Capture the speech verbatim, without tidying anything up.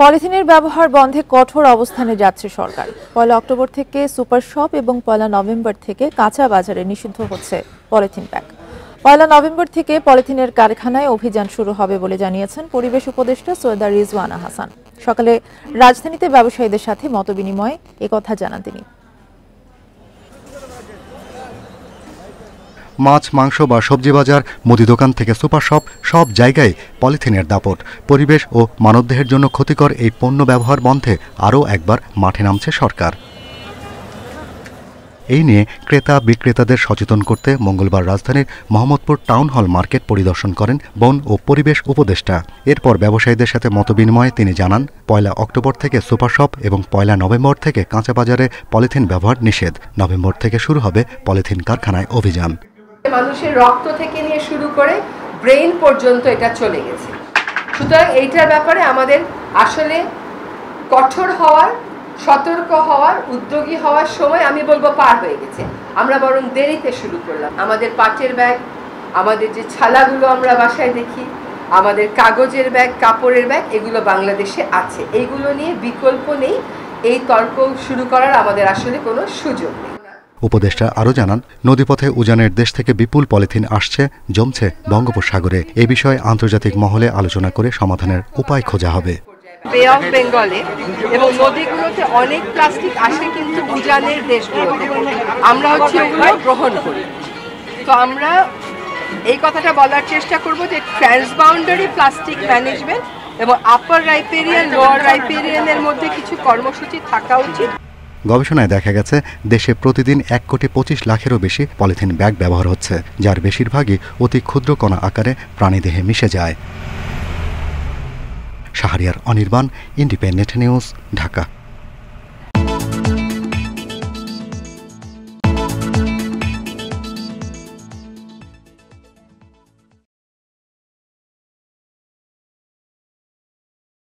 পলিথিনের ব্যবহার বন্ধে কঠোর অবস্থানে যাচ্ছে সরকার। পয়লা অক্টোবর থেকে সুপার শপ এবং পয়লা নভেম্বর থেকে কাঁচা বাজারে নিষিদ্ধ হচ্ছে পলিথিন ব্যাগ। পয়লা নভেম্বর থেকে পলিথিনের কারখানায় অভিযান শুরু হবে বলে জানিয়েছেন পরিবেশ উপদেষ্টা সৈয়দা রিজওয়ানা হাসান। সকালে রাজধানীতে ব্যবসায়ীদের সাথে মতবিনিময়ে একথা জানান তিনি। মাছ, মাংস বা সবজি বাজার, মুদি দোকান থেকে সুপার শপ, সব জায়গায় পলিথিনের দাপট। পরিবেশ ও মানবদেহের জন্য ক্ষতিকর এই পণ্য ব্যবহার বন্ধে আরও একবার মাঠে নামছে সরকার। এই নিয়ে ক্রেতা বিক্রেতাদের সচেতন করতে মঙ্গলবার রাজধানীর মোহাম্মদপুর টাউন হল মার্কেট পরিদর্শন করেন বন ও পরিবেশ উপদেষ্টা। এরপর ব্যবসায়ীদের সাথে মতবিনিময়ে তিনি জানান, পয়লা অক্টোবর থেকে সুপার শপ এবং পয়লা নভেম্বর থেকে কাঁচা বাজারে পলিথিন ব্যবহার নিষেধ। নভেম্বর থেকে শুরু হবে পলিথিন কারখানায় অভিযান। মানুষের রক্ত থেকে নিয়ে শুরু করে ব্রেইন পর্যন্ত এটা চলে গেছে। সুতরাং এইটার ব্যাপারে আমাদের আসলে কঠোর হওয়ার, সতর্ক হওয়ার, উদ্যোগী হওয়ার সময় আমি বলবো পার হয়ে গেছে। আমরা বরং দেরিতে শুরু করলাম। আমাদের পাটের ব্যাগ, আমাদের যে ছালাগুলো আমরা বাসায় দেখি, আমাদের কাগজের ব্যাগ, কাপড়ের ব্যাগ, এগুলো বাংলাদেশে আছে। এইগুলো নিয়ে বিকল্প নেই। এই তর্ক শুরু করার আমাদের আসলে কোনো সুযোগ নেই। উপদেষ্টা আরও জানান, নদীপথে উজানের দেশ থেকে বিপুল পলিথিন আসছে, জমছে বঙ্গোপসাগরে। এ বিষয়ে আন্তর্জাতিক মহলে আলোচনা করে সমাধানের উপায় খোঁজা হবে। বে অফ বেঙ্গলে এবং নদীগুলোতে অনেক প্লাস্টিক আসে, কিন্তু উজানের দেশগুলোতে আমরা হচ্ছে ওগুলো গ্রহণ করি। তো আমরা এই কথাটা বলার চেষ্টা করব যে ট্রান্সবাউন্ডারি প্লাস্টিক ম্যানেজমেন্ট এবং আপার রাইপেরিয়ান, লোয়ার রাইপেরিয়ানের মধ্যে কিছু কর্মসূচি থাকা উচিত। গবেষণায় দেখা গেছে, দেশে প্রতিদিন এক কোটি পঁচিশ লাখেরও বেশি পলিথিন ব্যাগ ব্যবহার হচ্ছে, যার বেশিরভাগই অতি ক্ষুদ্র কণা আকারে প্রাণীদেহে মিশে যায়। Shahriar Anirban, independent news, Dhaka.